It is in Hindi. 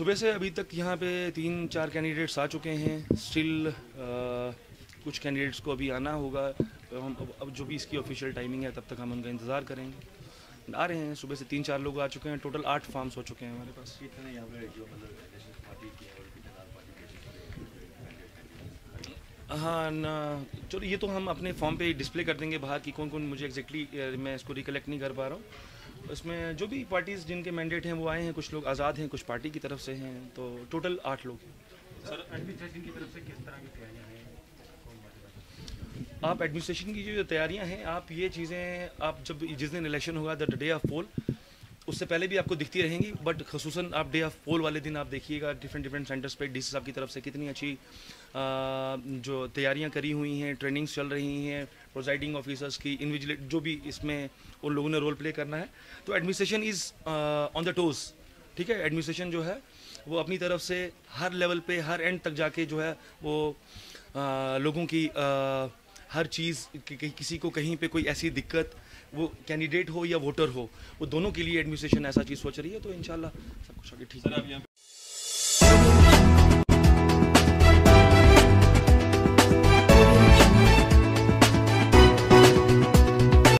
सुबह से अभी तक यहाँ पे 3-4 कैंडिडेट्स आ चुके हैं। स्टिल कुछ कैंडिडेट्स को अभी आना होगा। हम अब जो भी इसकी ऑफिशियल टाइमिंग है तब तक हम उनका इंतज़ार करेंगे। आ रहे हैं, सुबह से 3-4 लोग आ चुके हैं। टोटल 8 फार्म्स हो चुके हैं हमारे पास। हाँ ना, चलो ये तो हम अपने फॉर्म पे डिस्प्ले कर देंगे बाहर कि कौन कौन, मुझे एग्जैक्टली मैं इसको रिकलेक्ट नहीं कर पा रहा हूँ। इसमें जो भी पार्टीज़ जिनके मैंडेट हैं वो आए हैं, कुछ लोग आज़ाद हैं, कुछ पार्टी की तरफ से हैं, तो टोटल 8 लोग हैं। सर एडमिनिस्ट्रेशन की तरफ से किस तरह की तैयारियां हैं? आप एडमिनिस्ट्रेशन की जो तैयारियां हैं, आप ये चीज़ें आप जब जिस दिन इलेक्शन होगा द डे ऑफ पोल, उससे पहले भी आपको दिखती रहेंगी, बट खसूसन आप डे ऑफ पोल वाले दिन आप देखिएगा डिफरेंट सेंटर्स पे डीसी साहब की तरफ से कितनी अच्छी जो तैयारियां करी हुई हैं, ट्रेनिंग्स चल रही हैं प्रोसाइडिंग ऑफिसर्स की, इन्विजिलेट जो भी इसमें उन लोगों ने रोल प्ले करना है। तो administration is on the toes, ठीक है। एडमिनिस्ट्रेशन जो है वो अपनी तरफ से हर लेवल पे हर एंड तक जाके जो है वो लोगों की हर चीज़ किसी को कहीं पे कोई ऐसी दिक्कत, वो कैंडिडेट हो या वोटर हो, वो दोनों के लिए एडमिनिस्ट्रेशन ऐसा चीज़ सोच रही है। तो इंशाल्लाह सब कुछ आगे ठीक है।